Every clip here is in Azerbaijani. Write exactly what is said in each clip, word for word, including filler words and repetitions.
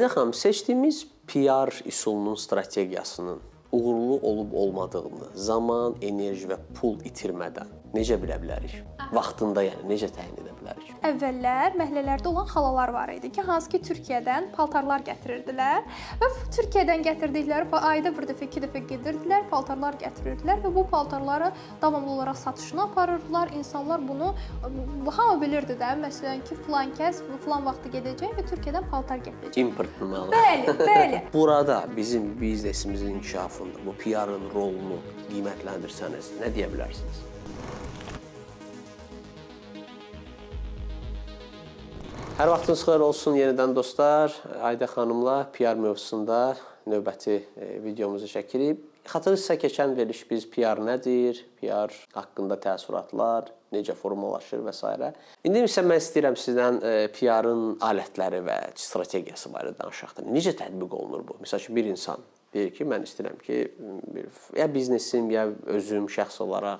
Ayda xanım, seçdiyimiz P R üsulunun strategiyasının uğurlu olub-olmadığını zaman, enerji və pul itirmədən necə bilə bilərik? Vaxtında, yəni necə təyin edə bilərik? Əvvəllər məhəllələrdə olan xalalar var idi ki, hansı ki Türkiyədən paltarlar gətirirdilər və Türkiyədən gətirdikləri ayda bir dəfə, iki dəfə gedirdilər, paltarlar gətirirdilər və bu paltarları davamlı olaraq satışına aparırdılar. İnsanlar bunu hamı bilirdi də, məsələn ki, filan kəs filan vaxtı gedəcək və Türkiyədən paltar gətirəcək. Importlu məlumat. Bəli, bəli. Burada bizim biznesimizin inkişafında bu P R-ın rolunu qiymətləndirsəniz, nə deyə bilərsiniz? Hər vaxtınız xeyir olsun yenidən dostlar. Ayda xanımla P R mövzusunda növbəti videomuzu çəkirik. Xatırınızsa keçən veriş biz P R nədir, P R haqqında təəssüratlar, necə formalaşır və s. İndi isə mən istəyirəm sizdən P R-ın alətləri və strategiyası barədə danışaq. Necə tətbiq olunur bu? Məsəl üçün bir insan deyir ki, mən istəyirəm ki, ya biznesim, ya özüm şəxs olaraq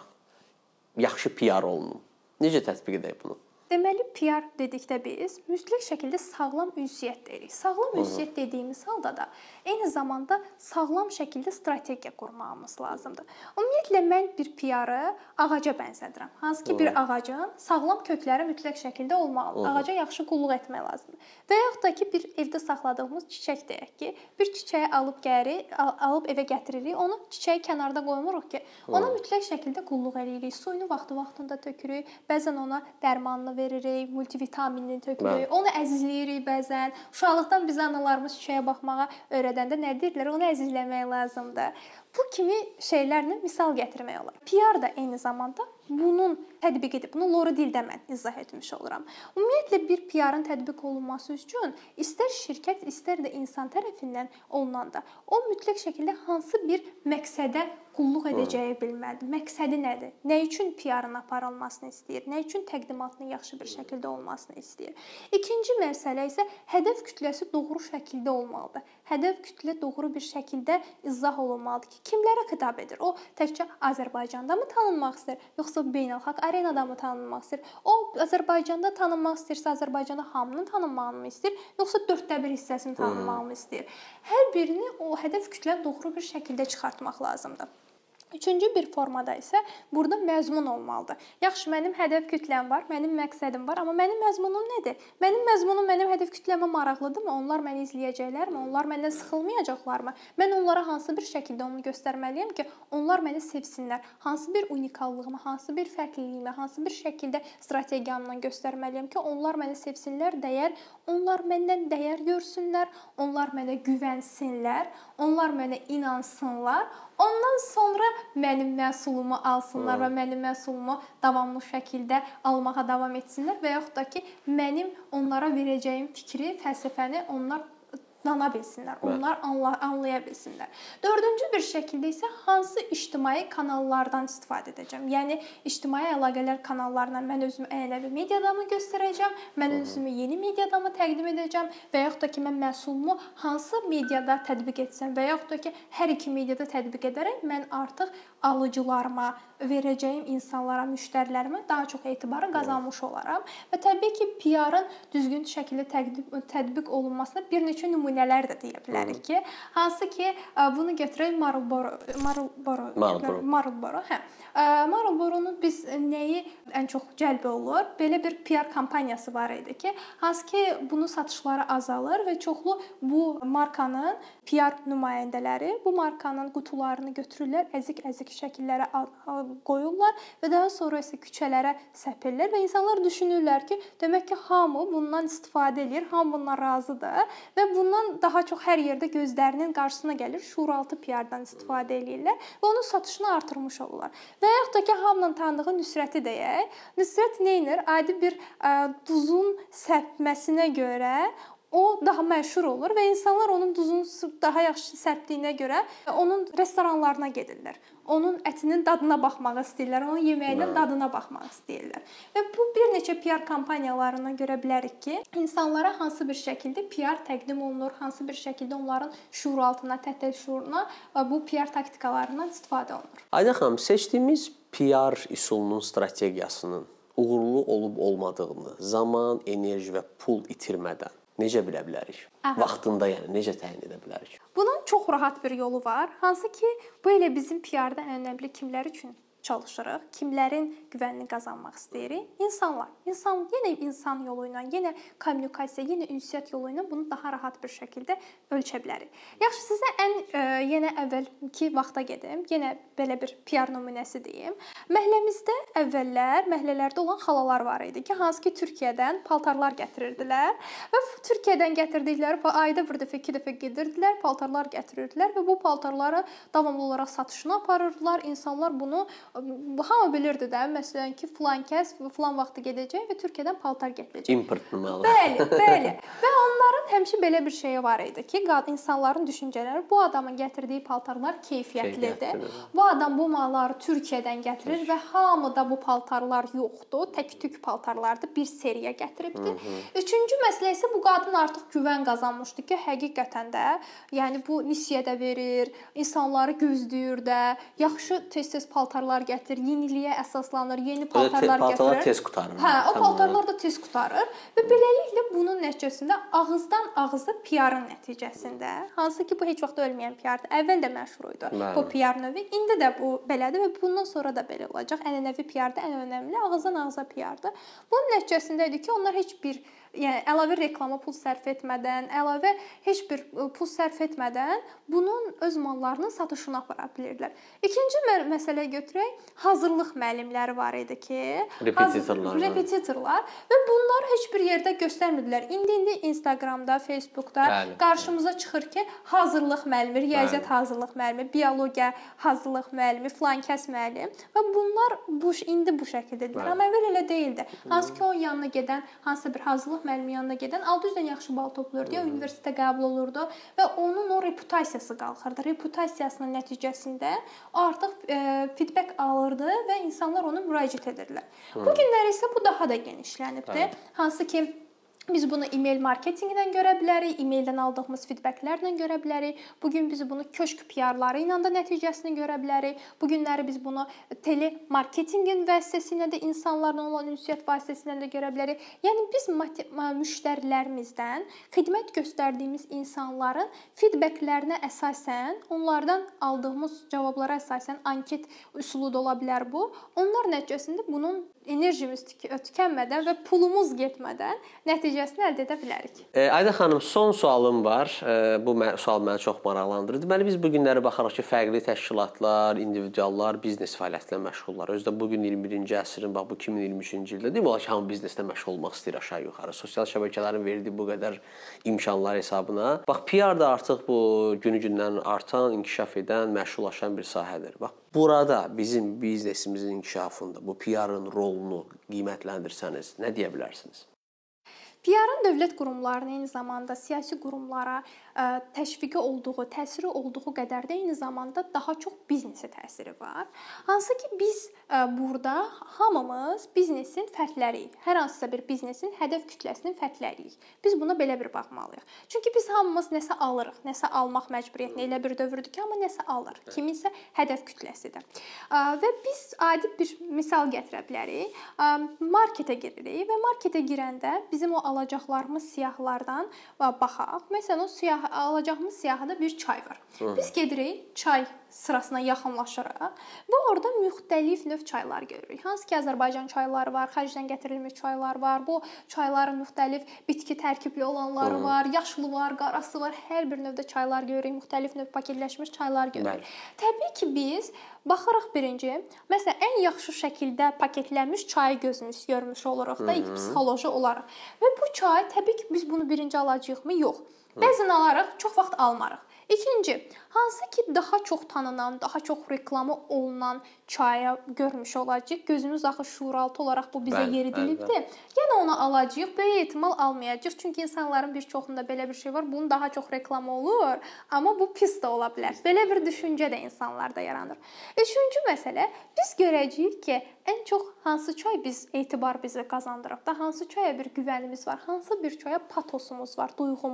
yaxşı P R olunum. Necə tətbiq edək bunu? Deməli, P R dedikdə biz mütləq şəkildə sağlam ünsiyyət deyirik. Sağlam ünsiyyət dediyimiz halda da eyni zamanda sağlam şəkildə strategiya qurmağımız lazımdır. Ümumiyyətlə, mən bir P R-ı ağaca bənzədirəm. Hansı ki, bir ağacın sağlam kökləri mütləq şəkildə olmalıdır. Ağaca yaxşı qulluq etmək lazımdır. Və yaxud da ki, bir evdə saxladığımız çiçək deyək ki, bir çiçəyi alıb gəlirik, alıb evə gətiririk, onu çiçəyi kənarda qoymuruq ki, ona mütləq şəkildə qulluq edirik. Suyunu vaxtı-vaxtında tökürük, bəzən ona dərmanını veririk, multivitaminini tökürük, onu əzizləyirik bəzən. Uşaqlıqdan biz analarımız çiçəyə baxmağa öyrədəndə nə deyirlər? Onu əzizləmək lazımdır. Bu kimi şeylərlə misal gətirmək olar. P R da eyni zamanda bunun tətbiq edib, bunu loru dildə mən izah etmiş oluram. Ümumiyyətlə, bir P R-ın tətbiq olunması üçün istər şirkət, istər də insan tərəfindən olunanda o mütləq şəkildə hansı bir məqsədə qulluq edəcəyi bilməlidir. Məqsədi nədir? Nə üçün P R-ın aparılmasını istəyir? Nə üçün təqdimatının yaxşı bir şəkildə olmasını istəyir? İkinci məsələ isə hədəf kütləsi doğru şəkildə olmalıdır. Hədəf kütlə doğru bir şəkildə izah olunmalıdır ki, kimlərə xitab edir? O təkcə Azərbaycanda mı tanınmaq istəyir, yoxsa beynəlxalq arenada mı tanınmaq istəyir? O Azərbaycanda tanınmaq istəyirsə, Azərbaycanda hamının tanınmağını mı istəyir, yoxsa dörddə bir hissəsini tanınmağını istəyir? Hər birini o hədəf kütlənin doğru bir şəkildə çıxartmaq lazımdır. Üçüncü bir formada isə burada məzmun olmalıdır. Yaxşı, mənim hədəf kütləm var, mənim məqsədim var, amma mənim məzmunum nədir? Mənim məzmunum mənim hədəf kütləmə maraqlıdırmı? Onlar məni izləyəcəklərmi? Onlar məndən sıxılmayacaqlarmı? Mən onlara hansı bir şəkildə onu göstərməliyəm ki, onlar məni sevsinlər? Hansı bir unikallığımı, hansı bir fərqliliyimi, hansı bir şəkildə strategiyamla göstərməliyəm ki, onlar məni sevsinlər, dəyər, onlar məndən dəyər görsünlər, onlar mənə güvənsinlər, onlar mənə inansınlar. Ondan sonra mənim məhsulumu alsınlar və mənim məhsulumu davamlı şəkildə almağa davam etsinlər və yaxud da ki, mənim onlara verəcəyim fikri, fəlsəfəni onlar dana bilsinlər, onlar anlaya bilsinlər. Dördüncü bir şəkildə isə hansı ictimai kanallardan istifadə edəcəm? Yəni, ictimai əlaqələr kanallarına mən özümü ənənəvi media adamı göstərəcəm, mən özümü yeni media adamı təqdim edəcəm və yaxud da ki, mən məhsulumu hansı mediada tətbiq etsəm və yaxud da ki, hər iki mediada tətbiq edərək mən artıq alıcılarıma, verəcəyim insanlara, müştərilərimə daha çox etibarı qazanmış olaram. Və təbii ki, P R-ın düzgün şəkildə tətbiq olunmasına bir neçə nümunələr də deyə bilərik ki, hansı ki, bunu götürək Marlboro, Marlboro, Marlboro, hə. Marlboro-nun biz nəyi ən çox cəlb olur? Belə bir P R kampaniyası var idi ki, hansı ki, bunun satışları azalır və çoxlu bu markanın P R nümayəndələri bu markanın qutularını götürürlər, əzik-əzik şəkillərə qoyurlar və daha sonra isə küçələrə səpirlər və insanlar düşünürlər ki, demək ki, hamı bundan istifadə edir, hamı bundan razıdır və bundan daha çox hər yerdə gözlərinin qarşısına gəlir, şuuraltı P R-dan istifadə edirlər və onun satışını artırmış olurlar. Və yaxud da ki, hamının tanıdığı Nüsrəti deyək. Nüsrət neynir? Adi bir ə, duzun səpməsinə görə o daha məşhur olur və insanlar onun duzunu daha yaxşı səpdiyinə görə onun restoranlarına gedirlər. Onun ətinin dadına baxmaq istəyirlər, onun yeməyinin dadına baxmaq istəyirlər. Və bu bir neçə P R kampaniyalarından görə bilərik ki, insanlara hansı bir şəkildə P R təqdim olunur, hansı bir şəkildə onların şuur altına, tətbiq şuuruna bu P R taktikalarından istifadə olunur. Ayda xanım, seçdiyimiz P R üsulunun strategiyasının uğurlu olub-olmadığını zaman, enerji və pul itirmədən necə bilə bilərik? Aha. Vaxtında, yəni necə təyin edə bilərik? Bunun çox rahat bir yolu var. Hansı ki, bu elə bizim P R-da ən önəmli kimlər üçün çalışırıq, kimlərin güvənini qazanmaq istəyirik? İnsanlar. İnsan yenə insan yolu ilə, yenə kommunikasiya, yenə ünsiyyət yolu ilə bunu daha rahat bir şəkildə ölçə bilərik. Yaxşı, sizə ən ə, yenə əvvəlki vaxta gedim. Yenə belə bir P R nümunəsi deyim. Məhəlləmizdə əvvəllər məhəllələrdə olan xalalar var idi ki, hansı ki Türkiyədən paltarlar gətirirdilər və Türkiyədən gətirdikləri ayda bir dəfə, iki dəfə gedirdilər, paltarlar gətirirdilər və bu paltarları davamlı olaraq satışına aparırdılar. İnsanlar bunu hamı bilirdi də, məsələn ki, filan kəs filan vaxtı gedəcək və Türkiyədən paltar gətirəcək. Importlu mal. Bəli, bəli. Və onların həmişə belə bir şeyi var idi ki, insanların düşüncələri bu adamın gətirdiyi paltarlar keyfiyyətlidir. Bu adam bu malları Türkiyədən gətirir və hamıda bu paltarlar yoxdur. Tək-tük paltarlardır, bir seriya gətiribdir. Üçüncü məsələ isə bu qadın artıq güvən qazanmışdı ki, həqiqətən də, yəni bu nisiyədə verir, insanları gözləyir də, yaxşı tez-tez paltarlar gətir, yeniliyə əsaslanır, yeni paltarlar gətirir. Paltarlar tez qutarır. Hə, o paltarlar da tez qutarır və beləliklə bunun nəticəsində ağızdan ağıza P R-ın nəticəsində, hansı ki bu heç vaxt ölməyən P R-dır. Əvvəl də məşhur idi bu P R növü, indi də bu belədir və bundan sonra da belə olacaq. Ənənəvi P R-da ən önəmli ağızdan ağıza P R-dır. Bunun nəticəsində idi ki, onlar heç bir yəni əlavə reklama pul sərf etmədən, əlavə heç bir pul sərf etmədən bunun öz mallarının satışına apara bilirdilər. İkinci məsələyə götürək, hazırlıq müəllimləri var idi ki, repetitorlar. Repetitorlar və bunları heç bir yerdə göstərmirdilər. İndi-indi Instagramda, Facebookda bəli, qarşımıza çıxır ki, hazırlıq müəllimi, riyaziyyat hazırlıq müəllimi, biologiya hazırlıq müəllimi, filankəs müəllim və bunlar bu indi bu şəkildədir. Amma əvvəl elə deyildi. Hansı ki, onun yanına gedən, hansısa bir hazırlıq müəllimin yanına gedən altı yüzdən yaxşı bal toplayırdı, ya universitetə qəbul olurdu və onun o reputasiyası qalxırdı. Reputasiyasının nəticəsində artıq e, feedback alırdı və insanlar ona müraciət edirdilər. Bu günləri isə bu daha da genişlənibdi. Hansı ki biz bunu e-mail marketinqdən görə bilərik, e-maildən aldığımız feedbacklərlə görə bilərik. Bu gün biz bunu köşk P R-ları ilə də nəticəsini görə bilərik. Bu günləri biz bunu telemarketinqin vasitəsilə də, insanlarla olan ünsiyyət vasitəsilə də görə bilərik. Yəni biz müştərilərimizdən xidmət göstərdiyimiz insanların feedbacklərinə əsasən, onlardan aldığımız cavablara əsasən anket üsulu da ola bilər bu. Onlar nəticəsində bunun enerjimiz tükənmədən və pulumuz getmədən nəticəsini əldə edə bilərik. E, Ayda xanım, son sualım var. E, bu sual məni çox maraqlandırdı. Deməli, biz bu günləri baxarıq ki, fərqli təşkilatlar, individuallar biznes fəaliyyətlə məşğullar. Özdə bugün iyirmi birinci əsrin, bax bu iki min iyirmi üçüncü ildə deyim, ola ki, hamı bizneslə məşğul olmaq istəyir aşağı yuxarı. Sosial şəbəkələrin verdiyi bu qədər imkanlar hesabına. Bax, P R da artıq bu günü-gündən artan, inkişaf edən, məşğullaşan bir sahədir. Bax, burada bizim biznesimizin inkişafında bu P R-ın rolunu qiymətləndirsəniz, nə deyə bilərsiniz? P R-ın dövlət qurumlarının eyni zamanda siyasi qurumlara ə, təşviqi olduğu, təsiri olduğu qədər də eyni zamanda daha çox biznesə təsiri var. Hansı ki biz ə, burada hamımız biznesin fərqləriyik. Hər hansısa bir biznesin hədəf kütləsinin fərqləriyik. Biz buna belə bir baxmalıyıq. Çünki biz hamımız nəsə alırıq, nəsə almaq məcburiyyətində elə bir dövrdür ki, amma nəsə alır. Kiminsə hədəf kütləsidir. Ə, və biz adi bir misal gətirə bilərik. Ə, marketə giririk və marketə girəndə bizim o alacaqlarımız siyahılardan baxaq. Məsələn, o siyah alacağımız siyahıda bir çay var. Hı. Biz gedirik, çay sırasına yaxınlaşırıq və orada müxtəlif növ çaylar görürük. Hansı ki, Azərbaycan çayları var, xaricdən gətirilmiş çaylar var. Bu çayların müxtəlif bitki tərkibli olanları Hı. var, yaşlı var, qarası var. Hər bir növdə çaylar görürük, müxtəlif növ paketləşmiş çaylar görürük. Bəli. Təbii ki, biz baxırıq birinci, məsələn, ən yaxşı şəkildə paketlənmiş çayı gözümüz görmüş oluruq da ilk psixoloji olaraq. Və bu çay, təbii ki, biz bunu birinci alacağıq-mı? Yox. Bəzən alarıq, çox vaxt almarıq. İkinci, hansı ki daha çox tanınan, daha çox reklamı olunan çaya görmüş olacağıq. Gözümüz axı şuuraltı olaraq bu bizə bəl, yeridilibdir. Bəl, bəl. Yəni onu alacağıq, böyük ehtimal almayacağıq. Çünki insanların bir çoxunda belə bir şey var. Bunun daha çox reklamı olur, amma bu pis də ola bilər. Belə bir düşüncə də insanlarda yaranır. Üçüncü məsələ, biz görəcəyik ki, ən çox hansı çay biz etibar bizə qazandırıb da, hansı çaya bir güvənimiz var, hansı bir çaya patosumuz var, duyğumuz var,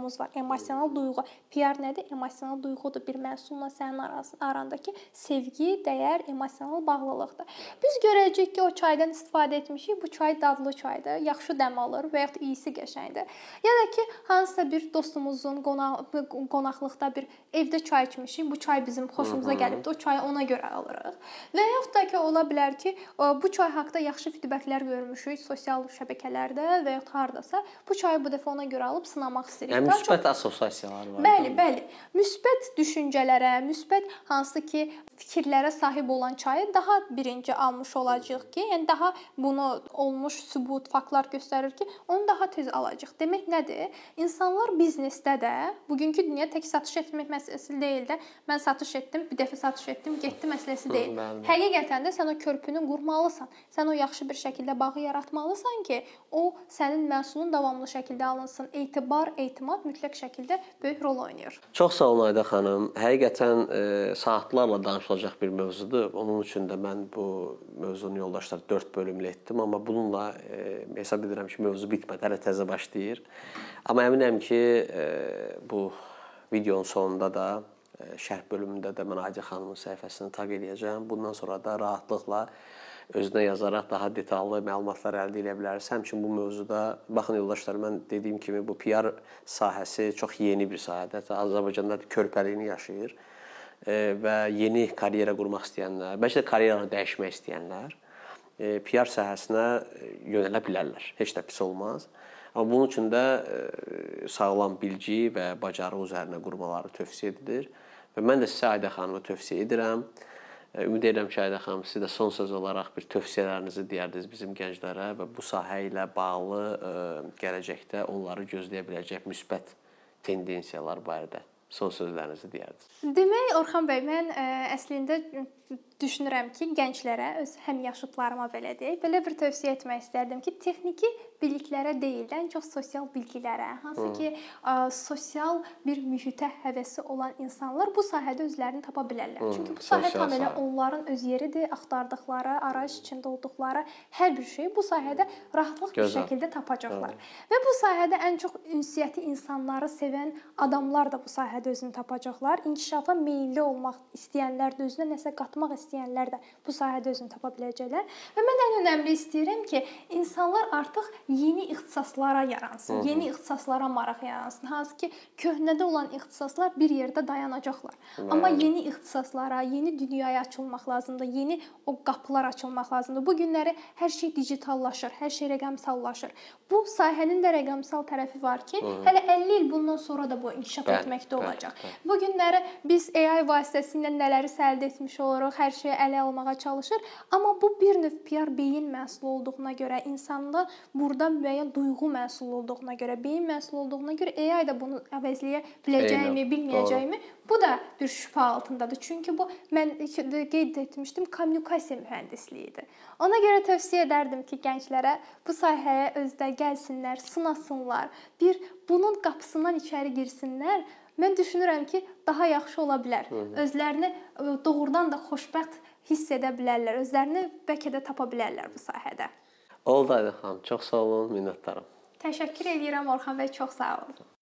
emosional duyğu. P R nədir? Emosional duyğudur. Bir məhsulla sənin arandakı sevgi, dəyər, emosional bağlılıqdır. Biz görəcəyik ki, o çaydan istifadə etmişik. Bu çay dadlı çaydır, yaxşı dəm alır və yaxud iyisi qəşəngdir. Ya da ki, hansısa bir dostumuzun qonaqlıqda bir evdə çay içmişik. Bu çay bizim xoşumuza gəlibdir. O çayı ona görə alırıq. Və yaxud da ki, ola bilər ki, bu çay haqqında yaxşı feedbacklər görmüşük sosial şəbəkələrdə və yaxud hardasa. Bu çayı bu dəfə ona görə alıb sınamaq istəyirik. Yəni müsbət assosiasiyalar var. Bəli, bəli. Müsbət düşüncələrə, müsbət hansı ki, fikirlərə sahib olan çayı daha birinci almış olacağıq ki, yəni daha bunu olmuş sübut, faktlar göstərir ki, onu daha tez alacağıq. Demək nədir? İnsanlar biznesdə də bugünkü dünya tək satış etmək məsələsi deyil də, mən satış etdim, bir dəfə satış etdim, getdi məsələsi deyil. Bəli. Həqiqətən də sən o körpünü qurmalısan. Sən o yaxşı bir şəkildə bağı yaratmalısan ki, o sənin məhsulun davamlı şəkildə alınsın. Etibar, etimad mütləq şəkildə böyük rol oynayır. Çox sağ olun Ayda xanım. Həqiqətən e, saatlarla danışılacaq bir mövzudur. Onun üçün də mən bu mövzunu yoldaşlar dörd bölümlü etdim, amma bununla e, hesab edirəm ki, mövzu bitmədi, hələ təzə başlayır. Amma əminəm ki, e, bu videonun sonunda da e, şərh bölümündə də mən Ayda xanımın səhifəsini taq eləyəcəm. Bundan sonra da rahatlıqla özünə yazaraq daha detallı məlumatlar əldə edə bilərsiniz. Həmçinin bu mövzuda, baxın yoldaşlar, mən dediyim kimi bu P R sahəsi çox yeni bir sahədir. Azərbaycanda körpəliyini yaşayır e, və yeni karyera qurmaq istəyənlər, bəlkə də karyeranı dəyişmək istəyənlər e, P R sahəsinə yönələ bilərlər. Heç də pis olmaz. Amma bunun üçün də e, sağlam bilgi və bacarıq üzərinə qurmaları tövsiyə edilir. Və mən də sizə Ayda xanımı tövsiyə edirəm. Ümid edirəm ki, Ayda xanım, siz də son söz olaraq bir tövsiyələrinizi deyərdiniz bizim gənclərə və bu sahə ilə bağlı ə, gələcəkdə onları gözləyə biləcək müsbət tendensiyalar barədə son sözlərinizi deyərdiniz. Demək, Orxan bəy, mən ə, əslində düşünürəm ki, gənclərə, öz həmyaşıdlarıma belə deyək, belə bir tövsiyə etmək istərdim ki, texniki biliklərə deyil də, ən çox sosial bilgilərə, hansı ki, ə, sosial bir mühitə həvəsi olan insanlar bu sahədə özlərini tapa bilərlər. Hı, çünki bu sahə tam elə onların öz yeridir, axtardıqları, arayış içində olduqları hər bir şeyi bu sahədə rahatlıq bir şəkildə tapacaqlar. Hı. Və bu sahədə ən çox ünsiyyəti insanları sevən adamlar da bu sahədə özünü tapacaqlar. İnkişafa meyilli olmaq istəyənlər də özünə nəsə qatmaq istəyənlər də bu sahədə özünü tapa biləcəklər. Və mən ən önəmli istəyirəm ki, insanlar artıq yeni ixtisaslara yaransın, Hı -hı. yeni ixtisaslara maraq yaransın. Hansı ki, köhnədə olan ixtisaslar bir yerdə dayanacaqlar. Bəli. Amma yeni ixtisaslara, yeni dünyaya açılmaq lazımdır, yeni o qapılar açılmaq lazımdır. Bu günləri hər şey digitallaşır, hər şey rəqəmsallaşır. Bu sahənin də rəqəmsal tərəfi var ki, Hı -hı. hələ əlli il bundan sonra da bu inkişaf bəli, etməkdə bəli, olacaq. Bəli. Bu günləri biz A I vasitəsilə nələrisə əldə etmiş oluruq, hər şeyi ələ almağa çalışır. Amma bu bir növ P R beyin məhsulu olduğuna görə, insanda burada müəyyən duyğu məhsulu olduğuna görə, beyin məhsulu olduğuna görə A I da bunu əvəzləyə biləcəyimi, bilməyəcəyimi, bu da bir şübhə altındadır. Çünki bu, mən qeyd etmişdim, kommunikasiya mühəndisliyidir. Ona görə tövsiyə edərdim ki, gənclərə bu sahəyə özdə gəlsinlər, sınasınlar, bir bunun qapısından içəri girsinlər. Mən düşünürəm ki, daha yaxşı ola bilər. Hı -hı. Özlərini doğrudan da xoşbəxt hiss edə bilərlər, özlərini bəlkə də tapa bilərlər bu sahədə. Oldu Ayda xanım, çox sağ olun, minnətdaram. Təşəkkür edirəm Orxan bəy, çox sağ olun.